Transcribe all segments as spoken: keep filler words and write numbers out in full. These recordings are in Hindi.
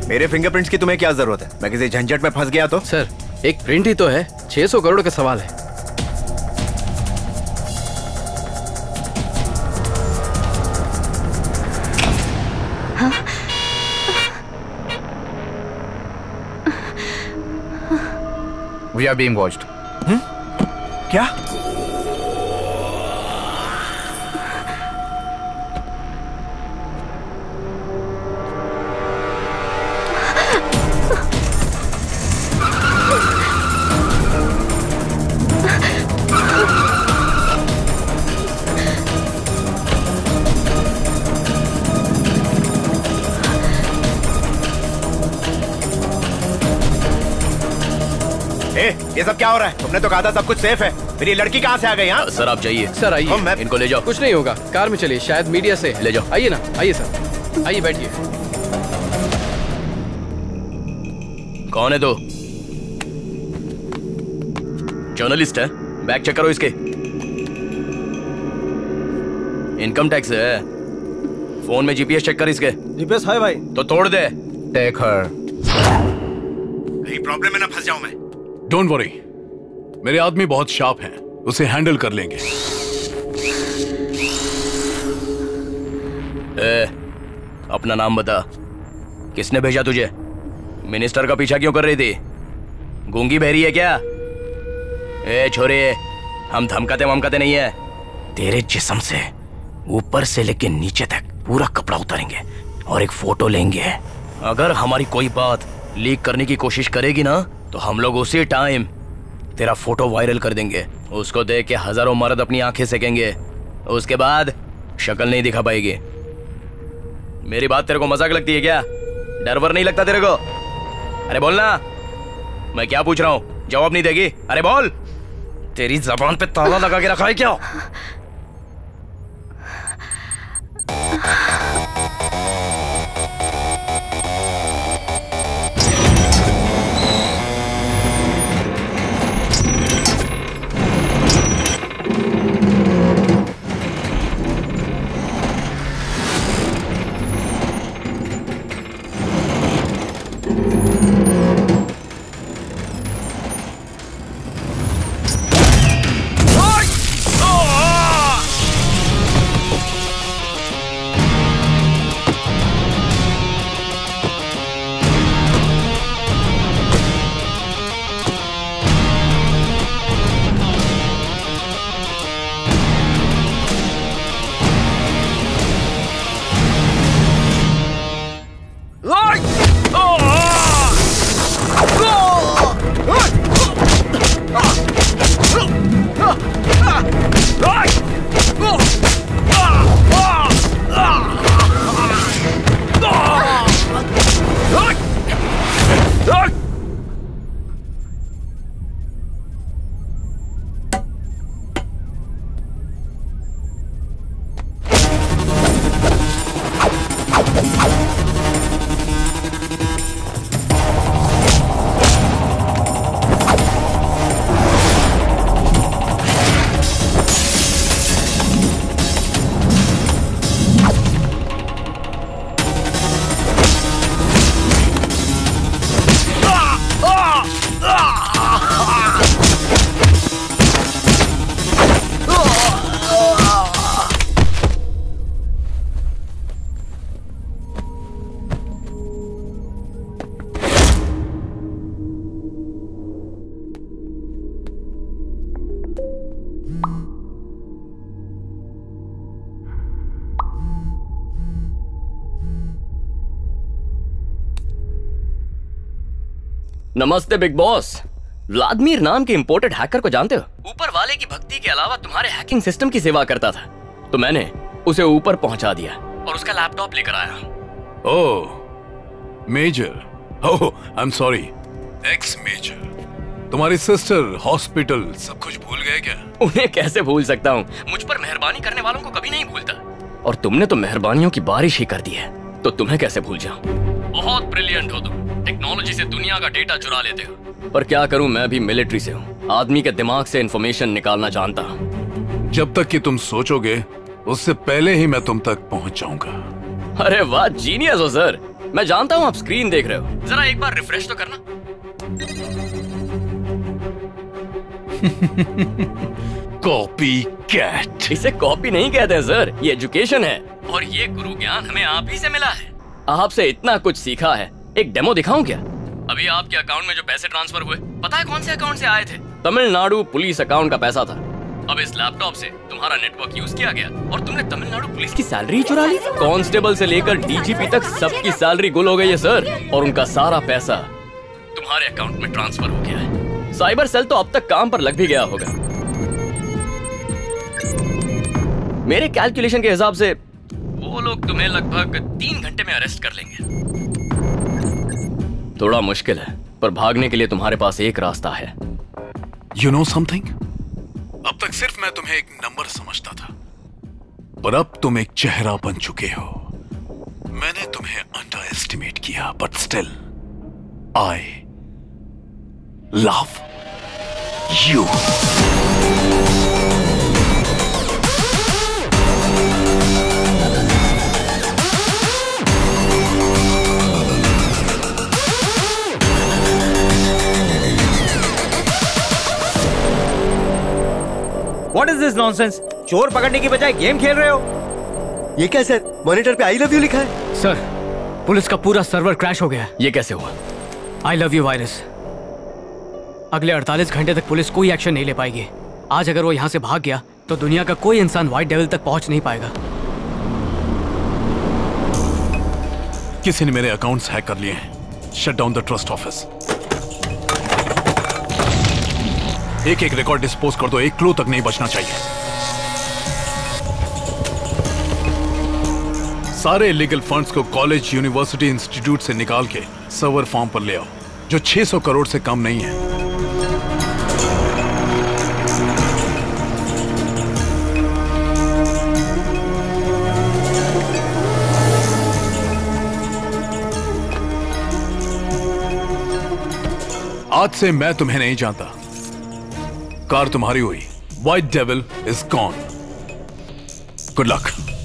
मेरे फिंगरप्रिंट्स की तुम्हें क्या जरूरत है? मैं किसी झंझट में फंस गया तो? सर एक प्रिंट ही तो है, छह सौ करोड़ का सवाल है। We are being watched. हम्म? क्या? ये सब क्या हो रहा है? तुमने तो कहा था सब कुछ सेफ है, फिर ये लड़की कहाँ से आ गई? यहाँ सर आप जाइए। सर आइए, मैं... इनको ले जाओ। कुछ नहीं होगा, कार में चलिए, शायद मीडिया से। ले जाओ। आइए ना, आइए सर, आइए बैठिए। कौन है तो? जर्नलिस्ट है? बैग चेक करो इसके। इनकम टैक्स है। फोन में जीपीएस चेक कर इसके। जीपीएस है भाई। तो तोड़ दे। Take her. कहीं प्रॉब्लम में ना फंस जाऊं मैं। डोंट वरी, मेरे आदमी बहुत शार्प हैं, उसे हैंडल कर लेंगे। ए, अपना नाम बता। किसने भेजा तुझे? मिनिस्टर का पीछा क्यों कर रही थी? गूंगी बहरी है क्या? ए छोरे, हम धमकाते वमकाते नहीं है। तेरे जिस्म से ऊपर से लेके नीचे तक पूरा कपड़ा उतारेंगे और एक फोटो लेंगे। अगर हमारी कोई बात लीक करने की कोशिश करेगी ना, तो हम लोग उसी टाइम तेरा फोटो वायरल कर देंगे। उसको देख के हजारों मर्द अपनी आंखें सेकेंगे। उसके बाद शक्ल नहीं दिखा पाएगी। मेरी बात तेरे को मजाक लगती है क्या? डर वर नहीं लगता तेरे को? अरे बोलना। मैं क्या पूछ रहा हूँ, जवाब नहीं देगी? अरे बोल। तेरी जबान पे ताला लगा के रखा है क्या? नमस्ते बिग बॉस। व्लादिमीर नाम के इंपोर्टेड हैकर को जानते हो? ऊपर वाले की भक्ति के अलावा तुम्हारे हैकिंग सिस्टम की सेवा करता था, तो मैंने उसे ऊपर पहुंचा दिया और उसका लैपटॉप लेकर आया। Oh major, oh I am sorry, ex major. तुम्हारी सिस्टर, हॉस्पिटल, सब कुछ भूल गए क्या? उन्हें कैसे भूल सकता हूँ? मुझ पर मेहरबानी करने वालों को कभी नहीं भूलता, और तुमने तो मेहरबानियों की बारिश ही कर दी है, तो तुम्हें कैसे भूल जाऊं? बहुत ब्रिलियंट हो तुम, टेक्नोलॉजी से दुनिया का डेटा चुरा लेते हो। पर क्या करूं, मैं भी मिलिट्री से हूं, आदमी के दिमाग से इंफॉर्मेशन निकालना जानता हूं। जब तक कि तुम सोचोगे उससे पहले ही मैं तुम तक पहुंच जाऊंगा। अरे वाह, जीनियस हो सर। मैं जानता हूँ आप स्क्रीन देख रहे हो, जरा एक बार रिफ्रेश तो करना। Copy cat. इसे कॉपी नहीं कहते हैं सर, ये एजुकेशन है और ये गुरु ज्ञान हमें आप ही से मिला है। आपसे इतना कुछ सीखा है। एक डेमो दिखाऊं क्या? अभी आपके अकाउंट में जो पैसे ट्रांसफर हुए, पता है कौन से अकाउंट से आए थे? तमिलनाडु पुलिस अकाउंट का पैसा था। अब इस लैपटॉप से तुम्हारा नेटवर्क यूज किया गया और तुमने तमिलनाडु पुलिस की सैलरी चुरा ली। कांस्टेबल से लेकर डीजीपी तक सबकी सैलरी गुल हो गई है सर, और उनका सारा पैसा तुम्हारे अकाउंट में ट्रांसफर हो गया है। साइबर सेल तो अब तक काम पर लग भी गया होगा। मेरे कैलकुलेशन के हिसाब से वो लोग तुम्हें लगभग तीन घंटे में अरेस्ट कर लेंगे। थोड़ा मुश्किल है, पर भागने के लिए तुम्हारे पास एक रास्ता है। You know something? अब तक सिर्फ मैं तुम्हें एक नंबर समझता था, पर अब तुम एक चेहरा बन चुके हो। मैंने तुम्हें अंडर एस्टिमेट किया, but still I love you. What is this nonsense? चोर पकड़ने की बजाय गेम खेल रहे हो? ये क्या सर? मॉनिटर पे आई लव यू लिखा है। सर, पुलिस का पूरा सर्वर क्रैश हो गया। ये कैसे हुआ? I love you virus. अगले अड़तालीस घंटे तक पुलिस कोई एक्शन नहीं ले पाएगी। आज अगर वो यहाँ से भाग गया तो दुनिया का कोई इंसान व्हाइट डेविल तक पहुंच नहीं पाएगा। किसी ने मेरे अकाउंट्स हैक कर लिए हैं। Shut down the trust office. एक एक रिकॉर्ड डिस्पोज कर दो, एक क्लू तक नहीं बचना चाहिए। सारे इलीगल फंड्स को कॉलेज, यूनिवर्सिटी, इंस्टीट्यूट से निकाल के सर्वर फार्म पर ले आओ, जो छह सौ करोड़ से कम नहीं है। आज से मैं तुम्हें नहीं जानता। कार तुम्हारी हुई। White devil is gone. Good luck.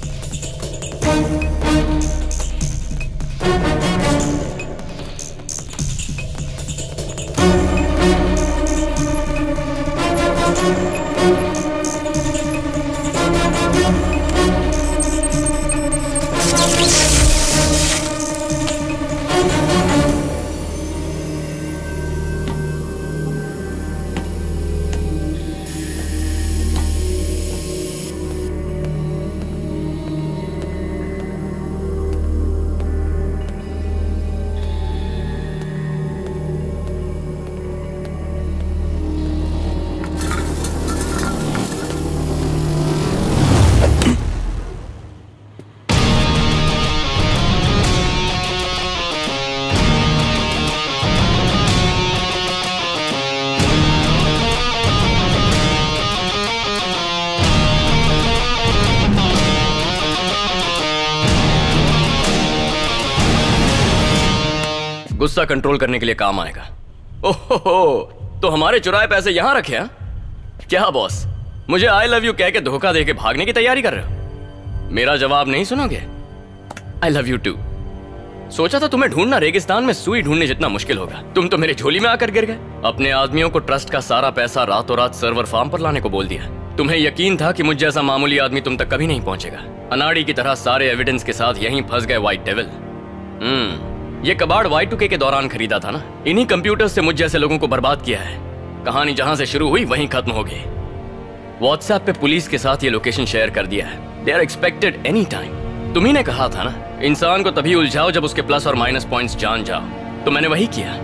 गुस्सा कंट्रोल करने के लिए काम आएगा। ओहो, तो हमारे चुराए पैसे यहां रखे हैं? क्या बॉस, मुझे आई लव यू कह के धोखा दे के भागने की तैयारी कर रहे हो? मेरा जवाब नहीं सुनोगे? I love you too. सोचा था तुम्हें ढूंढना रेगिस्तान में सुई ढूंढने जितना मुश्किल होगा। तुम तो मेरी झोली में आकर गिर गए। अपने आदमियों को ट्रस्ट का सारा पैसा रातों रात सर्वर फार्म पर लाने को बोल दिया। तुम्हें यकीन था कि मुझ जैसा मामूली आदमी तुम तक कभी नहीं पहुंचेगा। अनाड़ी की तरह सारे एविडेंस के साथ यहीं फंस गए व्हाइट डेविल। हम्म ये कबाड़ वाई टू के के दौरान खरीदा था ना। इन्हीं कंप्यूटर्स से मुझ जैसे लोगों को बर्बाद किया है। कहानी जहां से शुरू हुई वहीं खत्म हो गई। व्हाट्सएप पे पुलिस के साथ ये लोकेशन शेयर कर दिया है। They are expected any time. तुम्ही ने कहा था ना, इंसान को तभी उलझाओ जब उसके प्लस और माइनस पॉइंट्स जान जाओ। तो मैंने वही किया।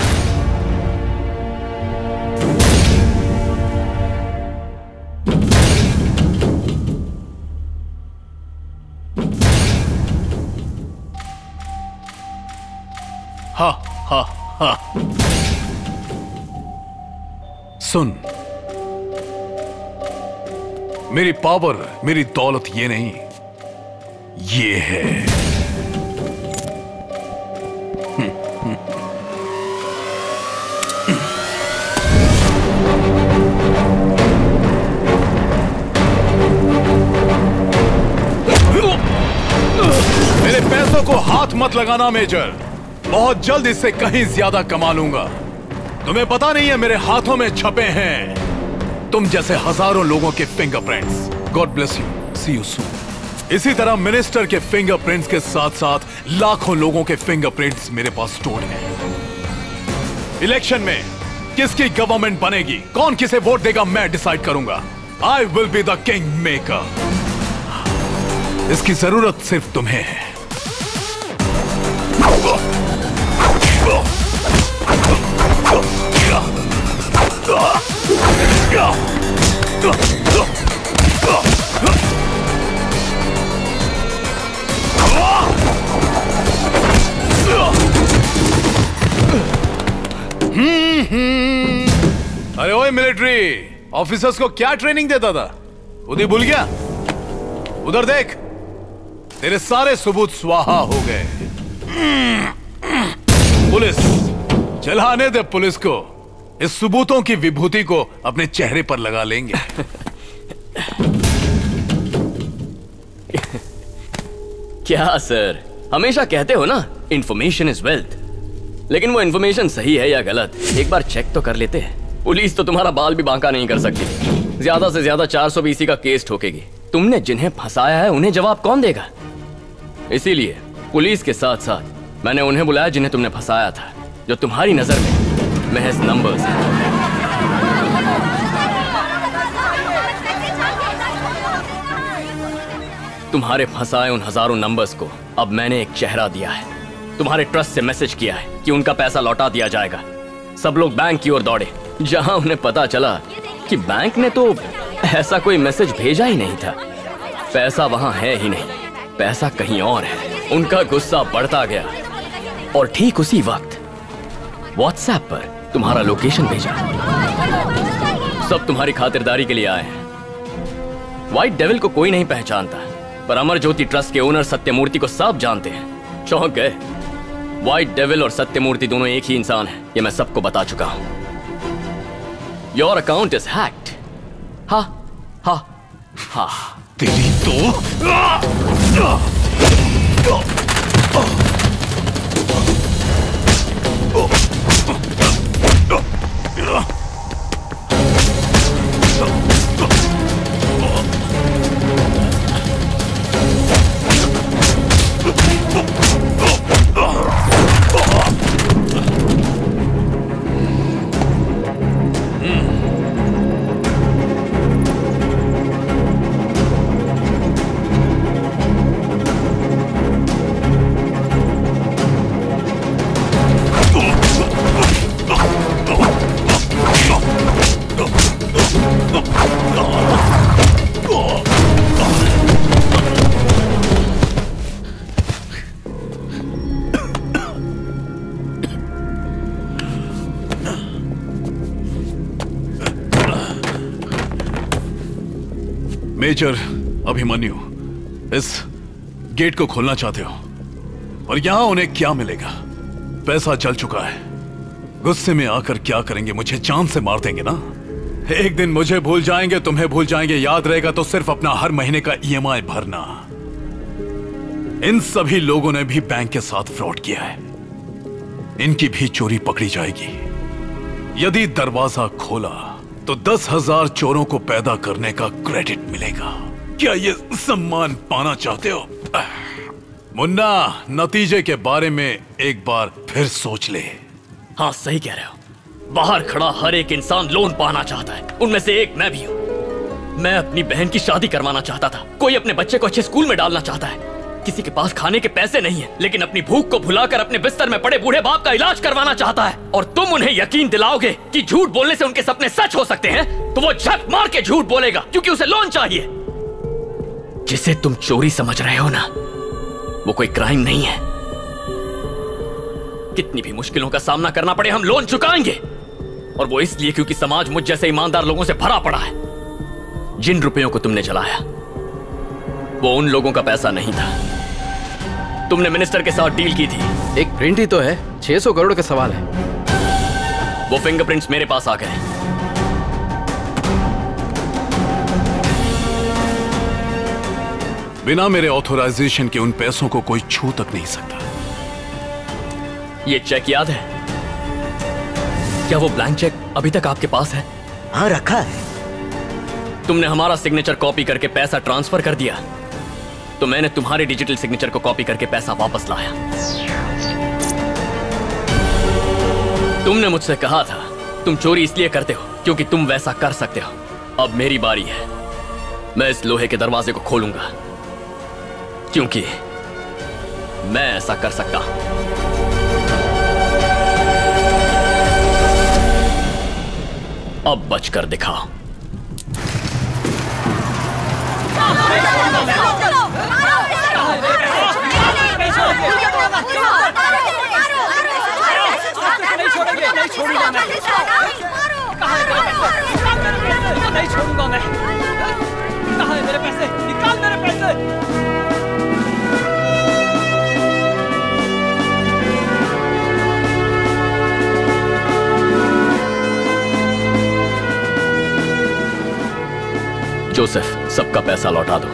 हा हा हा। सुन, मेरी पावर, मेरी दौलत ये नहीं, ये है। मेरे पैसों को हाथ मत लगाना मेजर। बहुत जल्द इससे कहीं ज्यादा कमा लूंगा। तुम्हें पता नहीं है मेरे हाथों में छपे हैं तुम जैसे हजारों लोगों के fingerprints. God bless you, see you soon. इसी तरह मिनिस्टर के फिंगरप्रिंट्स के साथ साथ लाखों लोगों के फिंगरप्रिंट्स मेरे पास स्टोर्ड हैं। इलेक्शन में किसकी गवर्नमेंट बनेगी, कौन किसे वोट देगा, मैं डिसाइड करूंगा। I will be the king maker. इसकी जरूरत सिर्फ तुम्हें है। अरे ओए मिलिट्री ऑफिसर्स को क्या ट्रेनिंग देता था, उन्हें भूल गया? उधर देख, तेरे सारे सबूत स्वाहा हो गए। पुलिस, चलाने दे पुलिस को। इस सबूतों की विभूति को अपने चेहरे पर लगा लेंगे। क्या सर, हमेशा कहते हो ना इंफॉर्मेशन इज वेल्थ, लेकिन वो इंफॉर्मेशन सही है या गलत एक बार चेक तो कर लेते हैं। पुलिस तो तुम्हारा बाल भी बांका नहीं कर सकती। ज्यादा से ज्यादा चार सौ बीसी का केस ठोकेगी। तुमने जिन्हें फंसाया है उन्हें जवाब कौन देगा? इसीलिए पुलिस के साथ साथ मैंने उन्हें बुलाया जिन्हें तुमने फंसाया था, जो तुम्हारी नजर में महज नंबर्स हैं। तुम्हारे फंसाए उन हजारों नंबर्स को अब मैंने एक चेहरा दिया है। तुम्हारे ट्रस्ट से मैसेज किया है कि उनका पैसा लौटा दिया जाएगा। सब लोग बैंक की ओर दौड़े, जहां उन्हें पता चला कि बैंक ने तो ऐसा कोई मैसेज भेजा ही नहीं था। पैसा वहां है ही नहीं, पैसा कहीं और है। उनका गुस्सा बढ़ता गया और ठीक उसी वक्त व्हाट्सएप पर तुम्हारा लोकेशन भेजा। सब तुम्हारी खातिरदारी के लिए आए हैं। व्हाइट डेविल को कोई नहीं पहचानता, पर अमर ज्योति ट्रस्ट के ओनर सत्यमूर्ति को सब जानते हैं। चौंक गए। व्हाइट डेविल और सत्यमूर्ति दोनों एक ही इंसान हैं, ये मैं सबको बता चुका हूं। Your account is hacked. हा हा हा। तेरी तो मेजर अभिमन्यु, इस गेट को खोलना चाहते हो, और यहां उन्हें क्या मिलेगा? पैसा जल चुका है। गुस्से में आकर क्या करेंगे? मुझे जान से मार देंगे ना। एक दिन मुझे भूल जाएंगे, तुम्हें भूल जाएंगे। याद रहेगा तो सिर्फ अपना हर महीने का ईएमआई भरना। इन सभी लोगों ने भी बैंक के साथ फ्रॉड किया है। इनकी भी चोरी पकड़ी जाएगी। यदि दरवाजा खोला तो दस हजार चोरों को पैदा करने का क्रेडिट मिलेगा। क्या ये सम्मान पाना चाहते हो? मुन्ना, नतीजे के बारे में एक बार फिर सोच ले। हाँ, सही कह रहे हो। बाहर खड़ा हर एक इंसान लोन पाना चाहता है, उनमें से एक मैं भी हूँ। मैं अपनी बहन की शादी करवाना चाहता था, कोई अपने बच्चे को अच्छे स्कूल में डालना चाहता है। किसी के पास खाने के पैसे नहीं है, लेकिन अपनी भूख को भुलाकर अपने बिस्तर में पड़े बूढ़े बाप का इलाज करवाना चाहता है। और तुम उन्हें यकीन दिलाओगे कि झूठ बोलने से उनके सपने सच हो सकते हैं, तो वो झक मार के झूठ बोलेगा, क्योंकि उसे लोन चाहिए। जिसे तुम चोरी समझ रहे हो ना, वो कोई क्राइम नहीं है। कितनी भी मुश्किलों का सामना करना पड़े, हम लोन चुकाएंगे। और वो इसलिए क्योंकि समाज मुझ जैसे ईमानदार लोगों से भरा पड़ा है। जिन रुपयों को तुमने जलाया, वो उन लोगों का पैसा नहीं था। तुमने मिनिस्टर के साथ डील की थी। एक प्रिंट ही तो है, छह सौ करोड़ का सवाल है। वो फिंगरप्रिंट्स मेरे पास आ गए। बिना मेरे ऑथराइजेशन के उन पैसों को कोई छू तक नहीं सकता। ये चेक याद है? क्या वो ब्लैंक चेक अभी तक आपके पास है? हाँ, रखा है। तुमने हमारा सिग्नेचर कॉपी करके पैसा ट्रांसफर कर दिया, तो मैंने तुम्हारे डिजिटल सिग्नेचर को कॉपी करके पैसा वापस लाया। तुमने मुझसे कहा था तुम चोरी इसलिए करते हो क्योंकि तुम वैसा कर सकते हो। अब मेरी बारी है, मैं इस लोहे के दरवाजे को खोलूंगा क्योंकि मैं ऐसा कर सकता हूं। अब बचकर दिखाओ। नहीं छोड़ूंगा मैं, नहीं छोड़ूंगा मैं। कहाँ है मेरे पैसे? निकाल मेरे पैसे। जोसेफ, सबका पैसा लौटा दो।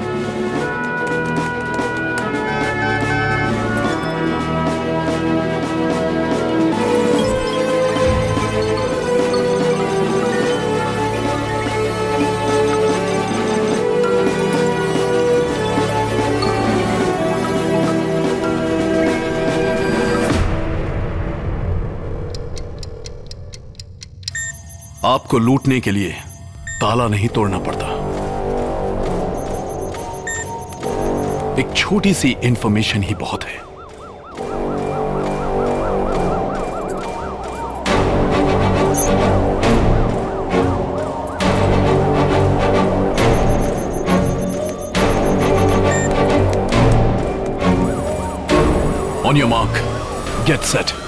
आपको लूटने के लिए ताला नहीं तोड़ना पड़ता। एक छोटी सी इंफॉर्मेशन ही बहुत है। On your mark, get set.